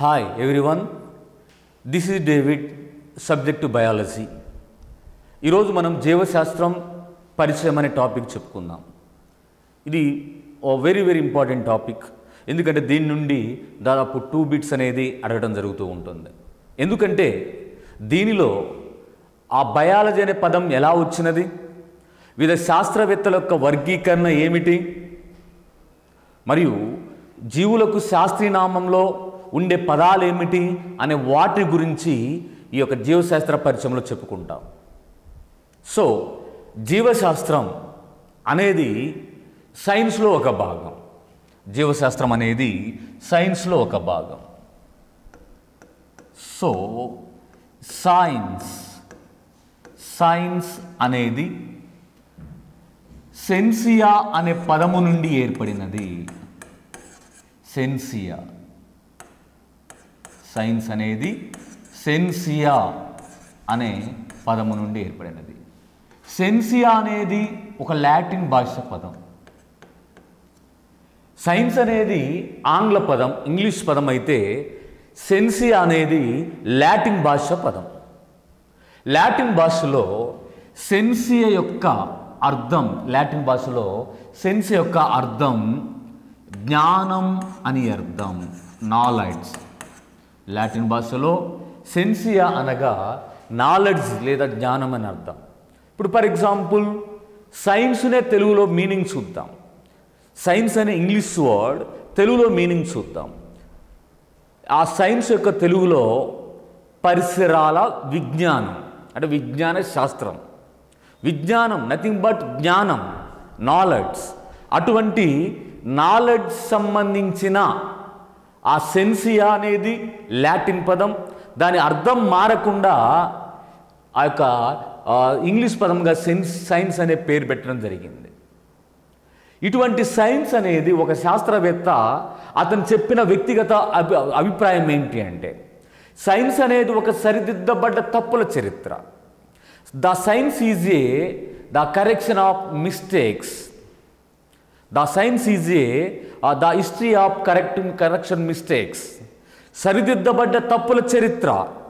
Hi everyone, this is David, subject to biology. ఈరోజు మనం జీవశాస్త్రం పరిచయం అనే టాపిక్ చెప్పుకుందాం. ఇది ఓ వెరీ ఇంపార్టెంట్ టాపిక్. ఎందుకంటే దీని నుండి దాదాపు 2 బిట్స్ అనేది అడగడం జరుగుతూ ఉంటుంది. ఎందుకంటే దీనిలో ఆ బయాలజీ అనే పదం ఎలా వచ్చినది, వివిధ శాస్త్రవేత్తల యొక్క వర్గీకరణ ఏమిటి, మరియు జీవులకు శాస్త్రీయనామంలో ఉండే పదాలు ఏమిటి అనే వాటి గురించి ఈ యొక్క జీవశాస్త్ర పరిచయంలో చెప్పుకుంటాం. సో జీవశాస్త్రం అనేది సైన్స్లో ఒక భాగం. జీవశాస్త్రం అనేది సైన్స్లో ఒక భాగం. సో సైన్స్ అనేది సెన్సియా అనే పదము నుండి ఏర్పడినది. సెన్సియా, సైన్స్ అనేది సెన్సియా అనే పదము నుండి ఏర్పడినది. సెన్సియా అనేది ఒక లాటిన్ భాష పదం. సైన్స్ అనేది ఆంగ్ల పదం, ఇంగ్లీష్ పదం అయితే సెన్సియా అనేది లాటిన్ భాష పదం. లాటిన్ భాషలో సెన్సియా యొక్క అర్థం, లాటిన్ భాషలో సెన్సియా యొక్క అర్థం జ్ఞానం అని అర్థం, నాలెడ్జ్. లాటిన్ భాషలో సెన్సియా అనగా నాలెడ్జ్ లేదా జ్ఞానం అని అర్థం. ఇప్పుడు ఫర్ ఎగ్జాంపుల్ సైన్స్నే తెలుగులో మీనింగ్ చూద్దాం. సైన్స్ అనే ఇంగ్లీష్ వర్డ్ తెలుగులో మీనింగ్ చూద్దాం. ఆ సైన్స్ యొక్క తెలుగులో పరిసరాల విజ్ఞానం, అంటే విజ్ఞాన శాస్త్రం. విజ్ఞానం నథింగ్ బట్ జ్ఞానం, నాలెడ్జ్. అటువంటి నాలెడ్జ్ సంబంధించిన ఆ సెన్సియా అనేది లాటిన్ పదం. దాని అర్థం మారకుండా ఆ యొక్క ఇంగ్లీష్ పదంగా సైన్స్ అనే పేరు పెట్టడం జరిగింది. ఇటువంటి సైన్స్ అనేది ఒక శాస్త్రవేత్త అతను చెప్పిన వ్యక్తిగత అభిప్రాయం ఏంటి అంటే, సైన్స్ అనేది ఒక సరిదిద్దబడ్డ తప్పుల చరిత్ర. The science is the correction of mistakes. The science is the history of correction mistakes. సరిదిద్దబడ్డ తప్పుల చరిత్ర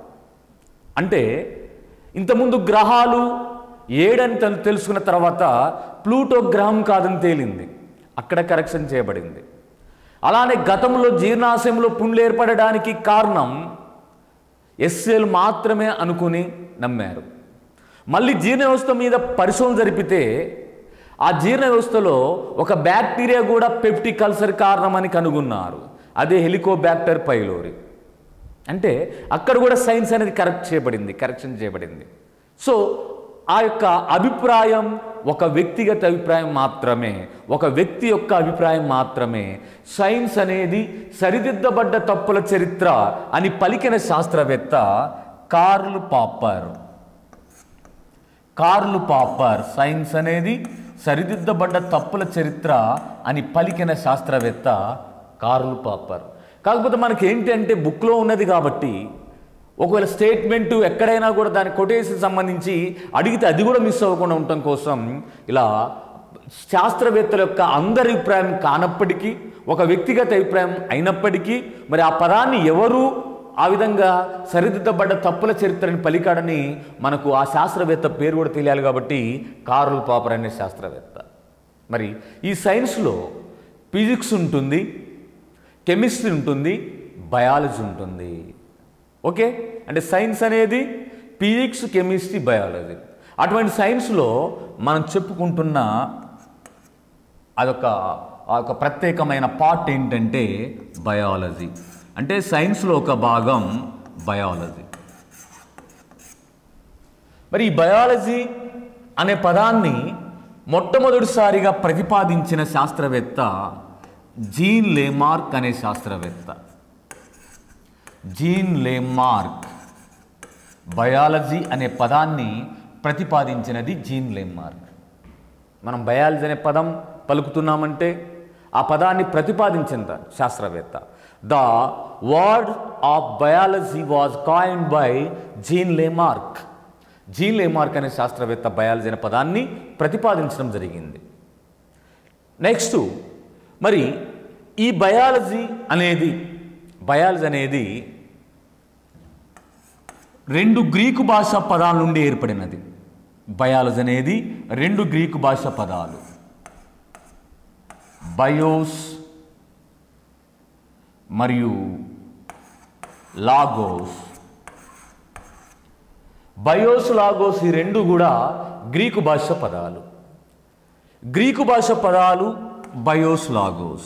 అంటే ఇంతకుముందు గ్రహాలు ఏడని తెలుసుకున్న తర్వాత ప్లూటో గ్రహం కాదని తేలింది, అక్కడ కరెక్షన్ చేయబడింది. అలానే గతంలో జీర్ణాశయంలో పుండ్లు ఏర్పడడానికి కారణం ఎస్సేలు మాత్రమే అనుకుని నమ్మారు. మళ్ళీ జీర్ణ వ్యవస్థ మీద పరిశోధన జరిపితే ఆ జీర్ణ వ్యవస్థలో ఒక బ్యాక్టీరియా కూడా పెప్టిక్ అల్సర్ కారణమని కనుగొన్నారు. అదే హెలికోబ్యాక్టర్ పైలోరి. అంటే అక్కడ కూడా సైన్స్ అనేది కరెక్షన్ చేయబడింది. సో ఆ యొక్క అభిప్రాయం ఒక వ్యక్తిగత అభిప్రాయం మాత్రమే, ఒక వ్యక్తి యొక్క అభిప్రాయం మాత్రమే. సైన్స్ అనేది సరిదిద్దబడ్డ తప్పుల చరిత్ర అని పలికిన శాస్త్రవేత్త కార్ల్ పాపర్. సైన్స్ అనేది సరిదిద్దబడ్డ తప్పుల చరిత్ర అని పలికిన శాస్త్రవేత్త కార్ల్ పాపర్. కాకపోతే మనకి ఏంటంటే బుక్లో ఉన్నది కాబట్టి ఒకవేళ స్టేట్మెంటు ఎక్కడైనా కూడా దాని కొటేషన్ సంబంధించి అడిగితే అది కూడా మిస్ అవ్వకుండా ఉండటం కోసం ఇలా శాస్త్రవేత్తల యొక్క అందరి అభిప్రాయం కానప్పటికీ, ఒక వ్యక్తిగత అభిప్రాయం అయినప్పటికీ, మరి ఆ పదాన్ని ఎవరు ఆ విధంగా సరిదిద్దబడ్డ తప్పుల చరిత్రని పలికాడని మనకు ఆ శాస్త్రవేత్త పేరు కూడా తెలియాలి. కాబట్టి కార్ల్ పాపర్ అనే శాస్త్రవేత్త. మరి ఈ సైన్స్లో ఫిజిక్స్ ఉంటుంది, కెమిస్ట్రీ ఉంటుంది, బయాలజీ ఉంటుంది. ఓకే, అంటే సైన్స్ అనేది ఫిజిక్స్, కెమిస్ట్రీ, బయాలజీ. అటువంటి సైన్స్లో మనం చెప్పుకుంటున్న అదొక ప్రత్యేకమైన పార్ట్ ఏంటంటే బయాలజీ. అంటే సైన్స్లో ఒక భాగం బయాలజీ. మరి ఈ బయాలజీ అనే పదాన్ని మొట్టమొదటిసారిగా ప్రతిపాదించిన శాస్త్రవేత్త జీన్ లేమార్క్ అనే శాస్త్రవేత్త. జీన్ లేమార్క్ బయాలజీ అనే పదాన్ని ప్రతిపాదించినది జీన్ లేమార్క్. మనం బయాలజీ అనే పదం పలుకుతున్నామంటే ఆ పదాన్ని ప్రతిపాదించిన శాస్త్రవేత్త. The word of biology was coined by Jean Lamarck. Jean Lamarck అనే శాస్త్రవేత్త బయాలజీ అనే పదాన్ని ప్రతిపాదించడం జరిగింది. నెక్స్ట్ మరి ఈ బయాలజీ అనేది బయాలజీ అనేది 2 గ్రీకు భాషా పదాల నుండి ఏర్పడినది. బయాలజీ అనేది 2 గ్రీకు భాషా పదాలు, బయోస్ మరియు లాగోస్. బయోస్, లాగోస్ ఈ 2 కూడా గ్రీకు భాష పదాలు. గ్రీకు భాష పదాలు బయోస్, లాగోస్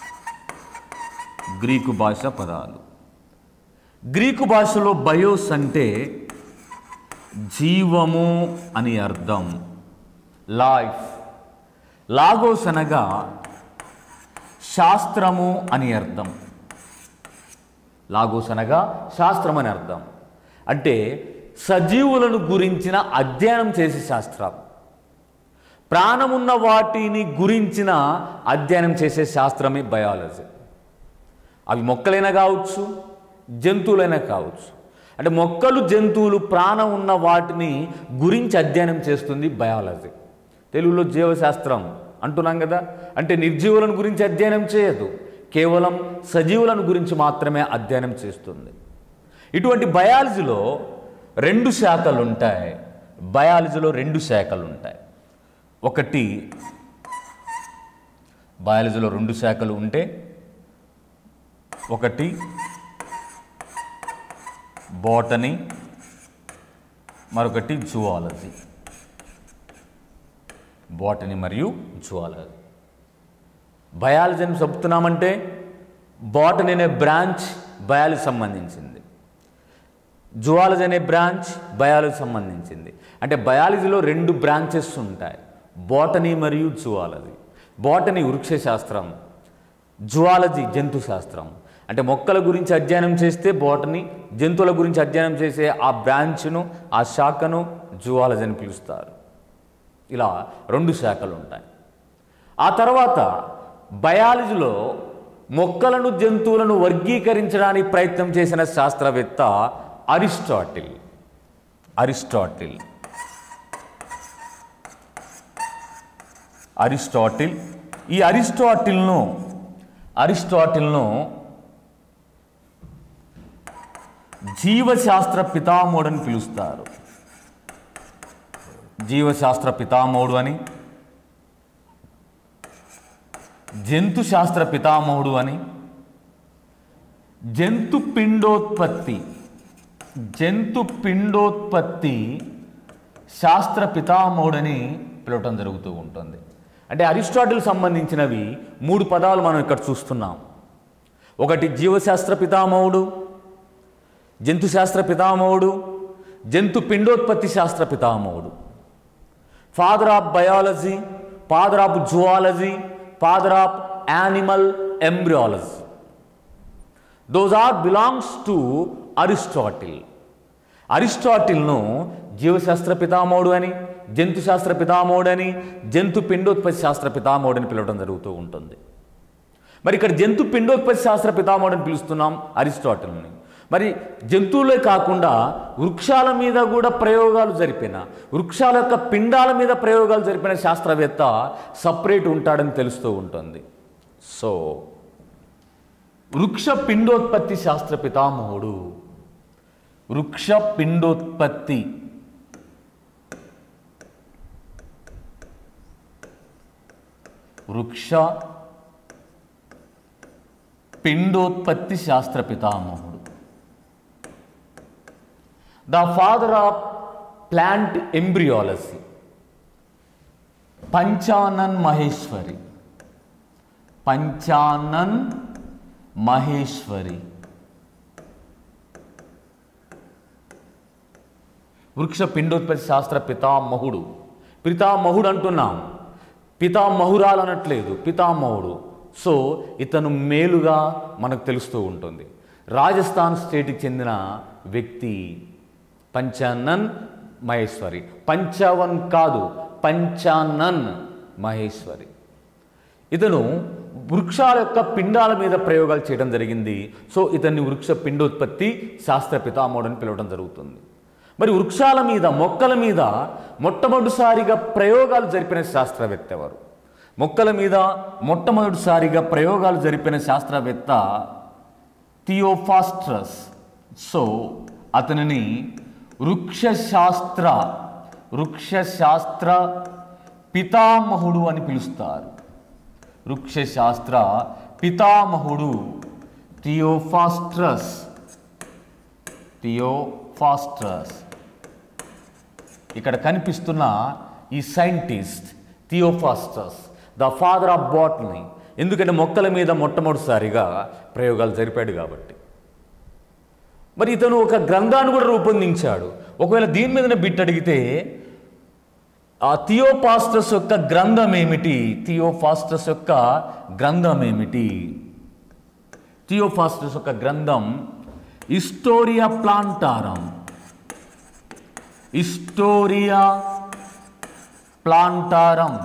గ్రీకు భాష పదాలు. గ్రీకు భాషలో బయోస్ అంటే జీవము అని అర్థం, లైఫ్. లాగోస్ అనగా శాస్త్రము అని అర్థం. లాగోస్ అనగా శాస్త్రం అని అర్థం. అంటే సజీవులను గురించిన అధ్యయనం చేసే శాస్త్రం, ప్రాణమున్న వాటిని గురించిన అధ్యయనం చేసే శాస్త్రమే బయాలజీ. అవి మొక్కలైనా కావచ్చు, జంతువులైనా కావచ్చు. అంటే మొక్కలు, జంతువులు, ప్రాణం ఉన్న వాటిని గురించి అధ్యయనం చేస్తుంది బయాలజీ. తెలుగులో జీవశాస్త్రం అంటున్నాం కదా. అంటే నిర్జీవులను గురించి అధ్యయనం చేయదు, కేవలం సజీవులను గురించి మాత్రమే అధ్యయనం చేస్తుంది. ఇటువంటి బయాలజీలో 2 శాఖలు ఉంటాయి. బయాలజీలో 2 శాఖలు ఉంటాయి. ఒకటి, బయాలజీలో 2 శాఖలు ఉంటే ఒకటి బోటనీ, మరొకటి జువాలజీ. బోటనీ మరియు జువాలజీ. బయాలజీని చెప్తున్నామంటే బోటనీ అనే బ్రాంచ్ బయాలజీ సంబంధించింది, జువాలజీ అనే బ్రాంచ్ బయాలజీ సంబంధించింది. అంటే బయాలజీలో 2 బ్రాంచెస్ ఉంటాయి, బోటనీ మరియు జువాలజీ. బోటనీ వృక్షశాస్త్రం, జువాలజీ జంతు శాస్త్రం. అంటే మొక్కల గురించి అధ్యయనం చేస్తే బోటనీ, జంతువుల గురించి అధ్యయనం చేసే ఆ బ్రాంచ్ను, ఆ శాఖను జువాలజీ అని పిలుస్తారు. ఇలా 2 శాఖలు ఉంటాయి. ఆ తర్వాత బయాలజీలో మొక్కలను, జంతువులను వర్గీకరించడానికి ప్రయత్నం చేసిన శాస్త్రవేత్త అరిస్టాటిల్. ఈ అరిస్టాటిల్ను జీవశాస్త్ర పితామహుడు అని పిలుస్తారు. జీవశాస్త్ర పితామహుడు అని, జంతు శాస్త్ర పితామహుడు అని, జంతు పిండోత్పత్తి శాస్త్ర పితామహుడని పిలవటం జరుగుతూ ఉంటుంది. అంటే అరిస్టాటిల్ సంబంధించినవి 3 పదాలు మనం ఇక్కడ చూస్తున్నాం. ఒకటి జీవశాస్త్ర పితామహుడు, జంతు శాస్త్ర పితామహుడు, జంతు పిండోత్పత్తి శాస్త్ర పితామహుడు. Father of biology, father of zoology, father of animal embryology. Those are belongs to Aristotle. అరిస్టాటిల్ను జీవశాస్త్ర పితామహుడు అని, జంతు శాస్త్ర పితామహుడు అని, జంతు పిండోత్పత్తి శాస్త్ర పితామహుడు అని పిలవడం జరుగుతూ ఉంటుంది. మరి ఇక్కడ జంతు పిండోత్పత్తి శాస్త్ర పితామహుడు అని పిలుస్తున్నాం అరిస్టాటిల్ని. మరి జంతువులే కాకుండా వృక్షాల మీద కూడా ప్రయోగాలు జరిపిన, వృక్షాల యొక్క పిండాల మీద ప్రయోగాలు జరిపిన శాస్త్రవేత్త సపరేట్ ఉంటాడని తెలుస్తూ ఉంటుంది. సో వృక్ష పిండోత్పత్తి శాస్త్ర పితామహుడు, వృక్ష పిండోత్పత్తి శాస్త్ర పితామహుడు. The father of plant embryology Panchanan Maheshwari. వృక్ష పిండోత్పత్తి శాస్త్ర పితామహుడు. పితామహుడు అంటున్నాం, పితామహురాలు అనట్లేదు, పితామహుడు. సో ఇతను మేలుగా మనకు తెలుస్తూ ఉంటుంది. రాజస్థాన్ స్టేట్కి చెందిన వ్యక్తి పంచానన్ మహేశ్వరి. పంచావన్ కాదు, పంచానన్ మహేశ్వరి. ఇతను వృక్షాల యొక్క పిండాల మీద ప్రయోగాలు చేయడం జరిగింది. సో ఇతన్ని వృక్ష పిండోత్పత్తి శాస్త్ర పితామహుడు అని పిలవడం జరుగుతుంది. మరి వృక్షాల మీద, మొక్కల మీద మొట్టమొదటిసారిగా ప్రయోగాలు జరిపిన శాస్త్రవేత్త ఎవరు? మొక్కల మీద మొట్టమొదటిసారిగా ప్రయోగాలు జరిపిన శాస్త్రవేత్త థియోఫాస్ట్రస్. సో అతనిని వృక్షశాస్త్ర పితామహుడు అని పిలుస్తారు. వృక్షశాస్త్ర పితామహుడు థియోఫాస్ట్రస్. ఇక్కడ కనిపిస్తున్న ఈ scientist Theophrastus, the father of botany. ఎందుకంటే మొక్కల మీద మొట్టమొదటిసారిగా ప్రయోగాలు జరిపాడు కాబట్టి. మరి ఇతను ఒక గ్రంథాన్ని కూడా రూపొందించాడు. ఒకవేళ దీని మీద బిట్ అడిగితే ఆ థియోఫాస్ట్రస్ యొక్క గ్రంథం ఏమిటి? థియోఫాస్ట్రస్ యొక్క గ్రంథం హిస్టోరియా ప్లాంటారం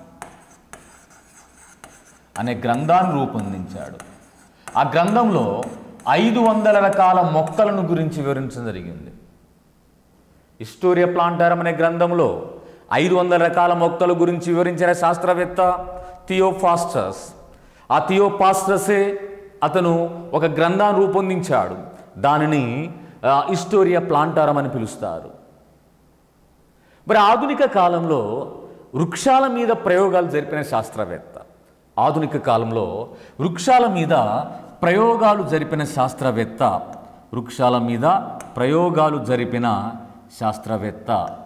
అనే గ్రంథాన్ని రూపొందించాడు. ఆ గ్రంథంలో 500 రకాల మొక్కలను గురించి వివరించడం జరిగింది. హిస్టోరియా ప్లాంటారం అనే గ్రంథంలో 500 రకాల మొక్కల గురించి వివరించిన శాస్త్రవేత్త థియోఫాస్ట్రస్. ఆ థియోఫాస్ట్రసే అతను ఒక గ్రంథాన్ని రూపొందించాడు. దానిని హిస్టోరియా ప్లాంటారం అని పిలుస్తారు. మరి ఆధునిక కాలంలో వృక్షాల మీద ప్రయోగాలు జరిపిన శాస్త్రవేత్త. ఆధునిక కాలంలో వృక్షాల మీద ప్రయోగాలు జరిపిన శాస్త్రవేత్త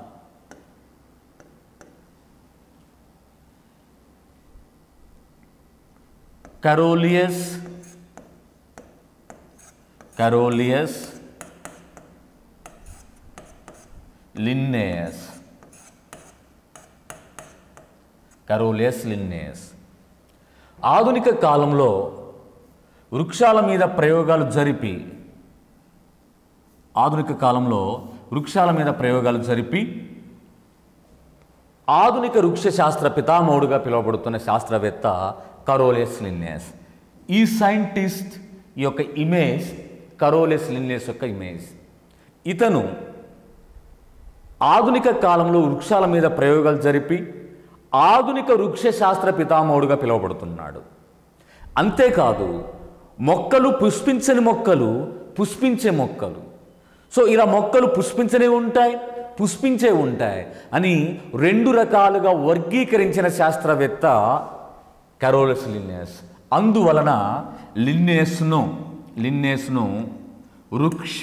కరోలియస్ లిన్నేయస్. ఆధునిక కాలంలో వృక్షాల మీద ప్రయోగాలు జరిపి ఆధునిక వృక్ష శాస్త్ర పితామహుడుగా పిలువబడుతున్న శాస్త్రవేత్త కరోలియస్ లిన్నేయస్. ఈ సైంటిస్ట్ యొక్క ఇమేజ్ కరోలియస్ లిన్నేయస్ యొక్క ఇమేజ్. ఇతను ఆధునిక కాలంలో వృక్షాల మీద ప్రయోగాలు జరిపి ఆధునిక వృక్ష శాస్త్ర పితామహుడుగా పిలువబడుతున్నాడు. అంతేకాదు మొక్కలు పుష్పించే మొక్కలు. సో ఇలా మొక్కలు పుష్పించే ఉంటాయి అని 2 రకాలుగా వర్గీకరించిన శాస్త్రవేత్త కరోలియస్ లిన్నేయస్. అందువలన లిన్నేయస్ను వృక్ష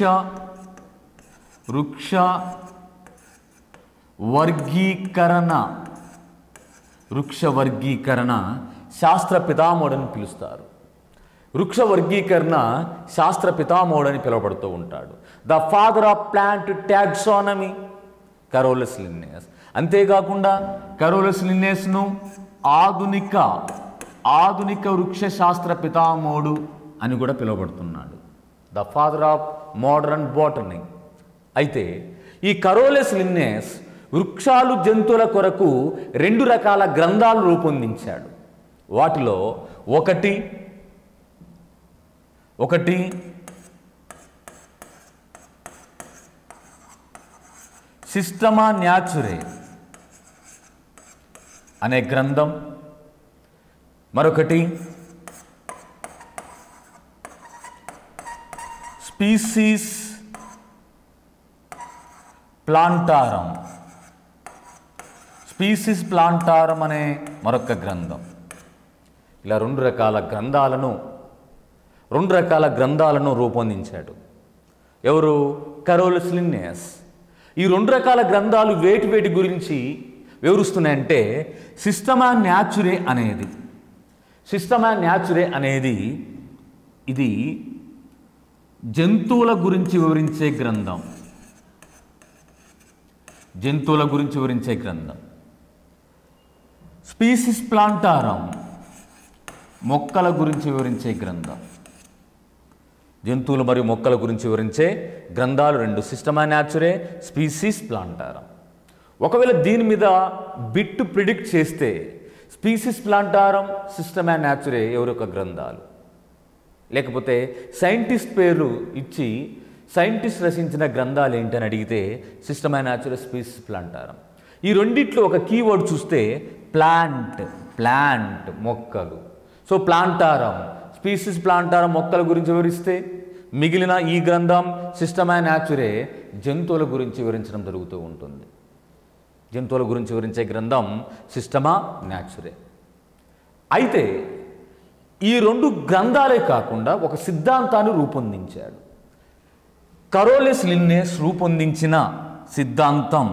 వర్గీకరణ శాస్త్ర పితామహుడని పిలుస్తారు. వృక్ష వర్గీకరణ శాస్త్ర పితామహుడని పిలువబడుతూ ఉంటాడు. The father of plant taxonomy Carolus Linnaeus. అంతేకాకుండా కరోలియస్ లిన్నేయస్ను ఆధునిక వృక్ష శాస్త్ర పితామహుడు అని కూడా పిలువబడుతున్నాడు. The father of modern botany. అయితే ఈ కరోలియస్ లిన్నేయస్ వృక్షాలు జంతువుల కొరకు 2 రకాల గ్రంథాలు రూపొందించాడు. వాటిలో ఒకటి సిస్టమా న్యాచురే అనే గ్రంథం, మరొకటి స్పీసీస్ ప్లాంటారం అనే మరొక గ్రంథం. ఇలా 2 రకాల గ్రంథాలను రూపొందించాడు. ఎవరు? Carolus Linnaeus. ఈ 2 రకాల గ్రంథాలు వేటి గురించి వివరిస్తున్నాయంటే సిస్టమా న్యాచురే అనేది ఇది జంతువుల గురించి వివరించే గ్రంథం. స్పీసీస్ ప్లాంటారం మొక్కల గురించి వివరించే గ్రంథం. జంతువులు మరియు మొక్కల గురించి వివరించే గ్రంథాలు 2, సిస్టమా న్యాచురే, స్పీసీస్ ప్లాంటారం. ఒకవేళ దీని మీద బిట్ ప్రిడిక్ట్ చేస్తే స్పీసీస్ ప్లాంటారం, సిస్టమా న్యాచురే ఎవరొక గ్రంథాలు, లేకపోతే సైంటిస్ట్ పేరు ఇచ్చి సైంటిస్ట్ రచించిన గ్రంథాలు ఏంటని అడిగితే సిస్టమా న్యాచురే, స్పీసీస్ ప్లాంటారం. ఈ రెండిట్లో ఒక కీవర్డ్ చూస్తే ప్లాంట్ మొక్కలు. సో ప్లాంటారం, స్పీసీస్ ప్లాంటారం మొక్కల గురించి వివరిస్తే మిగిలిన ఈ గ్రంథం సిస్టమా న్యాచురే జంతువుల గురించి వివరించడం జరుగుతూ ఉంటుంది. జంతువుల గురించి వివరించే గ్రంథం సిస్టమా న్యాచురే. అయితే ఈ రెండు గ్రంథాలే కాకుండా ఒక సిద్ధాంతాన్ని రూపొందించాడు. కరోలిస్ లిన్నెస్ రూపొందించిన సిద్ధాంతం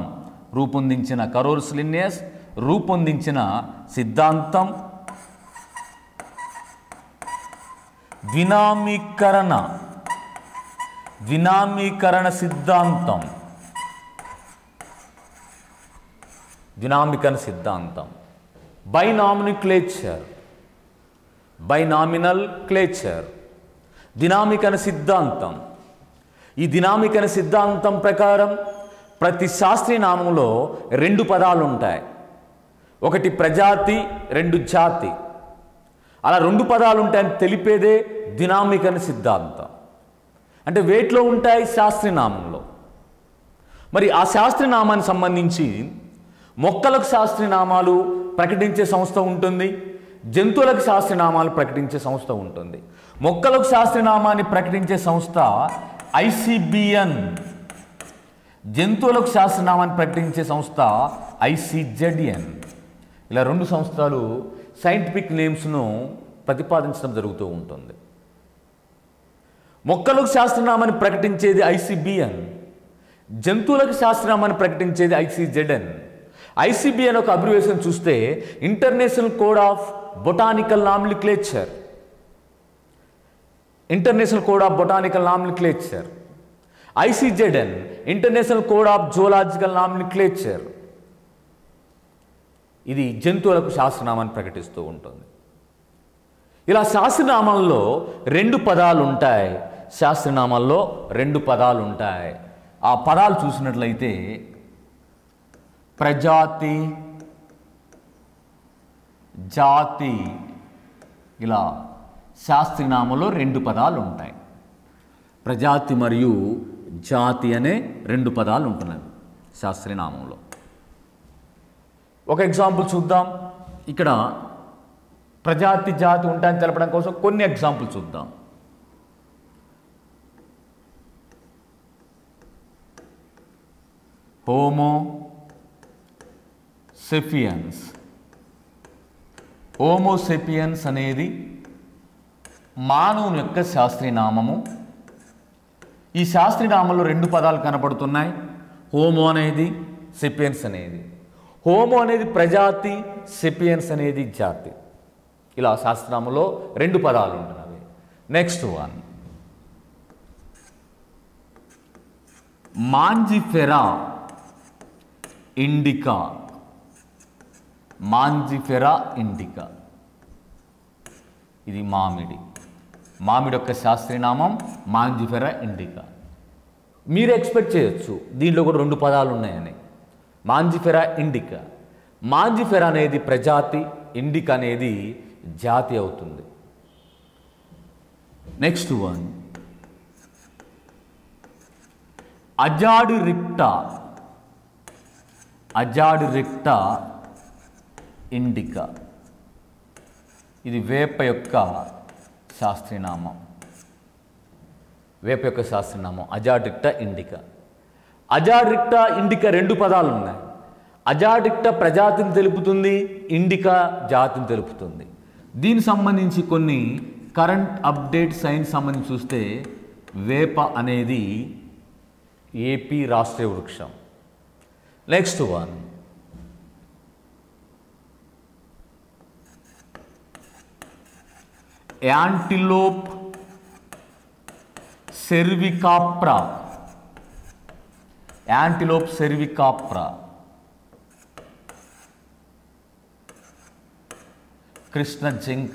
వినామీకరణ సిద్ధాంతం బైనామినల్ క్లేచర్ దినామికరణ సిద్ధాంతం. ఈ దినామికరణ సిద్ధాంతం ప్రకారం ప్రతి శాస్త్రీయ నామంలో రెండు పదాలు ఉంటాయి. ఒకటి ప్రజాతి, రెండు జాతి. అలా రెండు పదాలు ఉంటాయని తెలిపేదే దినామికరణ సిద్ధాంతం. అంటే వేటిలో ఉంటాయి? శాస్త్రీయ నామంలో. మరి ఆ శాస్త్రీయ నామానికి సంబంధించి మొక్కలకు శాస్త్రీయ నామాలు ప్రకటించే సంస్థ ఉంటుంది, జంతువులకు శాస్త్రీయ నామాలు ప్రకటించే సంస్థ ఉంటుంది. మొక్కలకు శాస్త్రీయ నామాన్ని ప్రకటించే సంస్థ ICBN, జంతువులకు శాస్త్రనామాన్ని ప్రకటించే సంస్థ ICZN. ఇలా రెండు సంస్థలు సైంటిఫిక్ నేమ్స్ను ప్రతిపాదించడం జరుగుతూ ఉంటుంది. మొక్కలకు శాస్త్రనామాన్ని ప్రకటించేది ICBN, జంతువులకు శాస్త్రనామాన్ని ప్రకటించేది ICZN. ICBN ఒక అబ్రివేషన్ చూస్తే International Code of Botanical Nomenclature. ICZN International Code of Zoological Nomenclature. ఇది జంతువులకు శాస్త్రనామాన్ని ప్రకటిస్తూ ఉంటుంది. ఇలా శాస్త్రనామాల్లో రెండు పదాలు ఉంటాయి. ఆ పదాలు చూసినట్లయితే ప్రజాతి, జాతి, ఇలా శాస్త్రనామంలో రెండు పదాలు ఉంటాయి. ప్రజాతి మరియు జాతి అనే రెండు పదాలు ఉంటున్నాయి శాస్త్రనామంలో. ఒక ఎగ్జాంపుల్ చూద్దాం. ఇక్కడ ప్రజాతి, జాతి ఉంటాయని తెలపడం కోసం కొన్ని ఎగ్జాంపుల్ చూద్దాం. హోమో సెపియన్స్ అనేది మానవుని యొక్క శాస్త్రీయ నామము. ఈ శాస్త్రీయ నామంలో రెండు పదాలు కనపడుతున్నాయి, హోమో అనేది, సెపియన్స్ అనేది. హోమో అనేది ప్రజాతి, సెపియన్స్ అనేది జాతి. ఇలా శాస్త్రనామంలో రెండు పదాలు ఉంటున్నవి. Next one, Mangifera indica. ఇది మామిడి యొక్క శాస్త్రీయ నామం మాంజిఫెరా ఇండికా. మీరు ఎక్స్పెక్ట్ చేయొచ్చు దీంట్లో కూడా రెండు పదాలు ఉన్నాయని. Mangifera indica. మాంజిఫెరా అనేది ప్రజాతి, ఇండికా అనేది జాతి అవుతుంది. Next one, Azadirachta indica. ఇది వేప యొక్క శాస్త్రీయ నామం. అజాడిరిక్టా ఇండికా. అజాడిరిక్టా ఇండికా రెండు పదాలు ఉన్నాయి. అజాడిరిక్టా ప్రజాతిని తెలుపుతుంది, ఇండికా జాతిని తెలుపుతుంది. దీనికి సంబంధించి కొన్ని కరెంట్ అప్డేట్ సైన్స్ సంబంధించి చూస్తే వేప అనేది ఏపీ రాష్ట్రీయ వృక్షం. Next one, Antilope cervicapra. కృష్ణ జింక.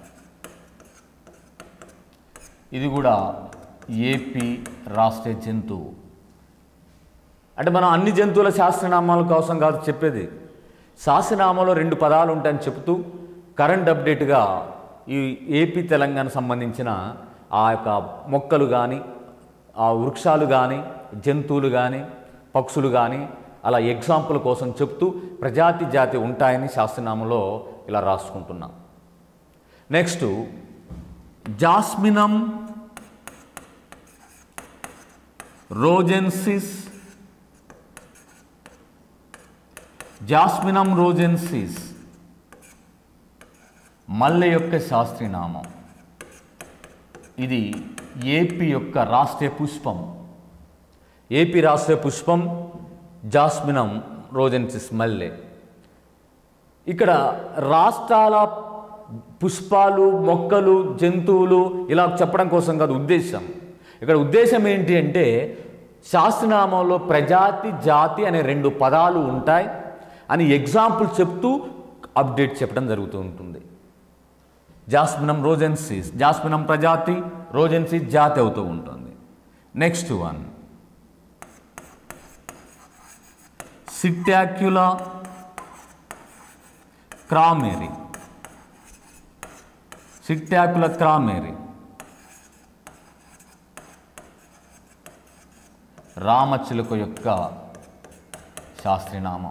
ఇది కూడా ఏపీ రాష్ట్రీయ జంతువు. అంటే మనం అన్ని జంతువుల శాస్త్రనామాల కోసం కాదు చెప్పేది, శాస్త్రనామాలో రెండు పదాలు ఉంటాయని చెబుతూ కరెంట్ అప్డేట్గా ఈ ఏపీ తెలంగాణ సంబంధించిన ఆ యొక్క మొక్కలు కానీ, ఆ వృక్షాలు కానీ, జంతువులు కానీ, పక్షులు కానీ అలా ఎగ్జాంపుల్ కోసం చెప్తూ ప్రజాతి, జాతి ఉంటాయని శాస్త్రనామంలో ఇలా రాసుకుంటున్నాం. నెక్స్ట్, జాస్మినం రోజెన్సిస్, జాస్మినం రోజెన్సిస్ మల్లె యొక్క శాస్త్రీయనామం. ఇది ఏపీ యొక్క రాష్ట్రీయ పుష్పం. ఏపీ రాష్ట్రీయ పుష్పం జాస్మినం రోజెన్సిస్ మల్లె. ఇక్కడ రాష్ట్రాల పుష్పాలు, మొక్కలు, జంతువులు ఇలా చెప్పడం కోసం కాదు ఉద్దేశం. ఇక్కడ ఉద్దేశం ఏంటి అంటే శాస్త్రనామంలో ప్రజాతి, జాతి అనే 2 పదాలు ఉంటాయి అని ఎగ్జాంపుల్ చెప్తూ అప్డేట్ చెప్పడం జరుగుతూ ఉంటుంది. జాస్మినం రోజెన్సిస్, జాస్మినం ప్రజాతి, రోజెన్సిస్ జాతి అవుతూ ఉంటుంది. Next one సిట్యాక్యులా క్రామెరీ. సిట్యాక్యులా క్రామెరీ రామచిలుక యొక్క శాస్త్రీయనామం.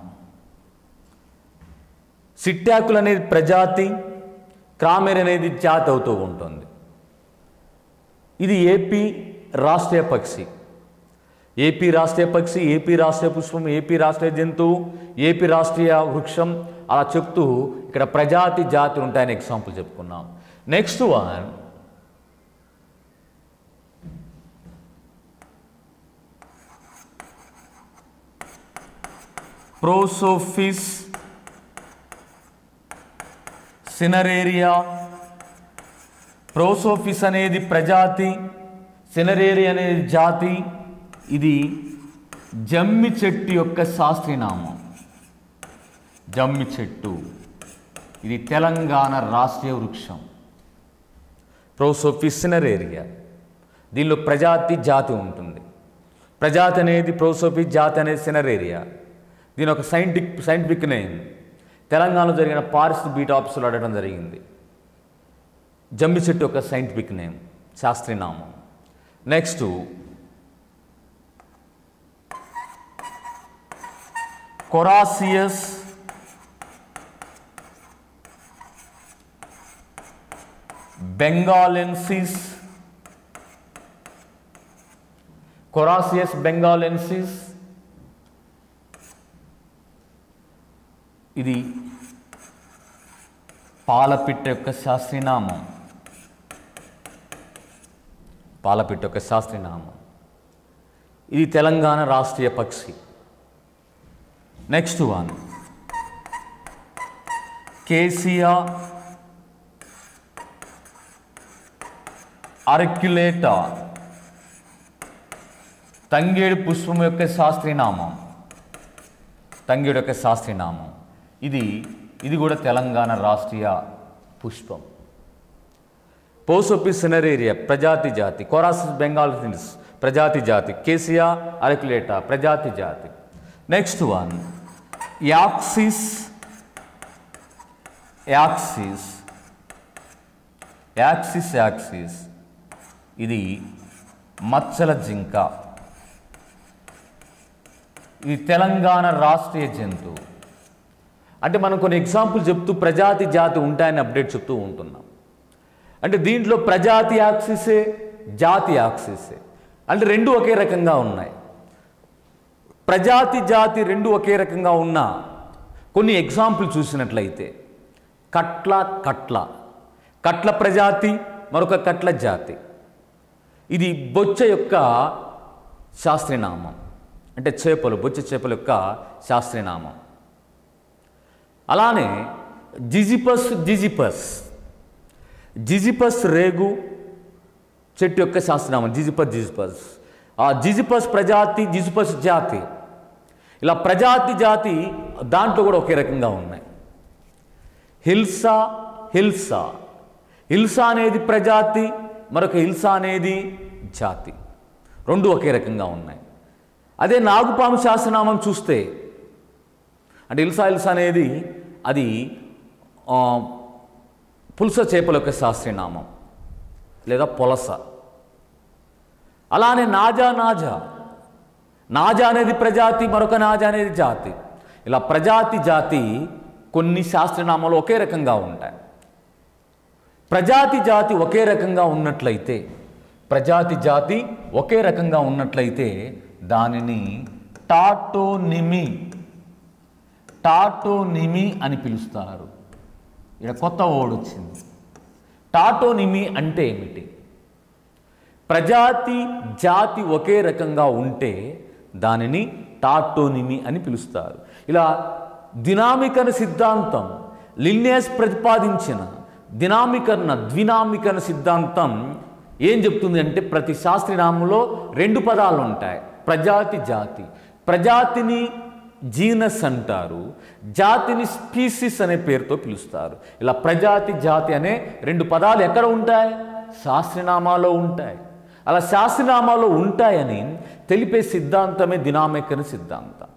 సిట్యాకులు అనేది ప్రజాతి, క్రామెరీ అనేది జాతి అవుతూ ఉంటుంది. ఇది ఏపీ రాష్ట్రీయ పక్షి. ఏపీ రాష్ట్రీయ పక్షి, ఏపీ రాష్ట్రీయ పుష్పం, ఏపీ రాష్ట్రీయ జంతువు, ఏపీ రాష్ట్రీయ వృక్షం అలా చెప్తూ ఇక్కడ ప్రజాతి, జాతి ఉంటాయని ఎగ్జాంపుల్ చెప్పుకున్నాం. Next one ప్రోసోఫిస్ సినరేరియా. ప్రోసోఫిస్ అనేది ప్రజాతి, సినరేరియా అనేది జాతి. ఇది జమ్మి చెట్టు యొక్క శాస్త్రీయనామం. జమ్మి చెట్టు ఇది తెలంగాణ రాష్ట్రీయ వృక్షం. ప్రోసోఫిస్ సినరేరియా. దీనిలో ప్రజాతి, జాతి ఉంటుంది. ప్రజాతి అనేది ప్రోసోఫిస్, జాతి అనేది సినరేరియా. దీని ఒక సైంటిఫిక్ నేమ్ తెలంగాణలో జరిగిన ఫారెస్ట్ బీట్ ఆఫీసులో అడగడం జరిగింది. జమ్మి చెట్టు యొక్క సైంటిఫిక్ నేమ్, శాస్త్రీయనామం. Next Coracias benghalensis. Coracias benghalensis ఇది పాలపిట్ట యొక్క శాస్త్రీయనామం. పాలపిట్ట యొక్క శాస్త్రీయనామం. ఇది తెలంగాణ రాష్ట్రీయ పక్షి. Next one Cassia auriculata. తంగేడు పుష్పం యొక్క శాస్త్రీయనామం. తంగేడు యొక్క శాస్త్రీయనామం. ఇది కూడా తెలంగాణ రాష్ట్రీయ పుష్పం. ప్రోసోఫిస్ సినరేరియా ప్రజాతి, జాతి. కొరాసిస్ బెంగాలెన్సిస్ ప్రజాతి, జాతి. కేసియా అర్క్యులేటా ప్రజాతి, జాతి. Next one axis. Axis axis axis ఇది మచ్చల జింక. ఇది తెలంగాణ రాష్ట్రీయ జంతువు. అంటే మనం కొన్ని ఎగ్జాంపుల్ చెప్తూ ప్రజాతి, జాతి ఉంటాయని అప్డేట్ చెప్తూ ఉంటున్నాం. అంటే దీంట్లో ప్రజాతి యాక్సిసే, జాతి యాక్సిసే. అంటే 2 ఒకే రకంగా ఉన్నాయి. ప్రజాతి, జాతి 2 ఒకే రకంగా ఉన్న కొన్ని ఎగ్జాంపుల్ చూసినట్లయితే కట్ల ప్రజాతి, మరొక కట్ల జాతి. ఇది బొచ్చ యొక్క శాస్త్రీయనామం. అంటే బొచ్చ చేపల యొక్క శాస్త్రీయనామం. అలానే జిజిపస్ రేగు చెట్టు యొక్క శాస్త్రనామం. జిజిపస్ ఆ జిజిపస్ ప్రజాతి, జిజిపస్ జాతి. ఇలా ప్రజాతి, జాతి దాంట్లో కూడా ఒకే రకంగా ఉన్నాయి. హిల్సా అనేది ప్రజాతి, మరొక హిల్సా అనేది జాతి. 2 ఒకే రకంగా ఉన్నాయి. అదే నాగుపాము శాస్త్రనామం చూస్తే అంటే హిల్సా అనేది అది పులస చేపల యొక్క శాస్త్రీయనామం లేదా పొలస. అలానే నాజా అనేది ప్రజాతి, మరొక నాజా అనేది జాతి. ఇలా ప్రజాతి, జాతి కొన్ని శాస్త్రనామాలు ఒకే రకంగా ఉంటాయి. ప్రజాతి, జాతి ఒకే రకంగా ఉన్నట్లయితే ప్రజాతి జాతి ఒకే రకంగా ఉన్నట్లయితే దానిని టాటోనిమి అని పిలుస్తారు. ఇక్కడ కొత్త వర్డ్ వచ్చింది. టాటోనిమి అంటే ఏమిటి? ప్రజాతి జాతి ఒకే రకంగా ఉంటే దానిని టాటోనిమి అని పిలుస్తారు. ఇలా దినామికరణ సిద్ధాంతం, లిన్నేస్ ప్రతిపాదించిన ద్వినామికరణ సిద్ధాంతం ఏం చెప్తుంది అంటే ప్రతి శాస్త్రనామంలో 2 పదాలు ఉంటాయి, ప్రజాతి జాతి. ప్రజాతిని జీనస్ అంటారు, జాతిని స్పీసిస్ అనే పేరుతో పిలుస్తారు. ఇలా ప్రజాతి జాతి అనే 2 పదాలు ఎక్కడ ఉంటాయి? శాస్త్రనామాలో ఉంటాయి. అలా శాస్త్రనామాలో ఉంటాయని తెలిపే సిద్ధాంతమే దినామికరణ సిద్ధాంతం.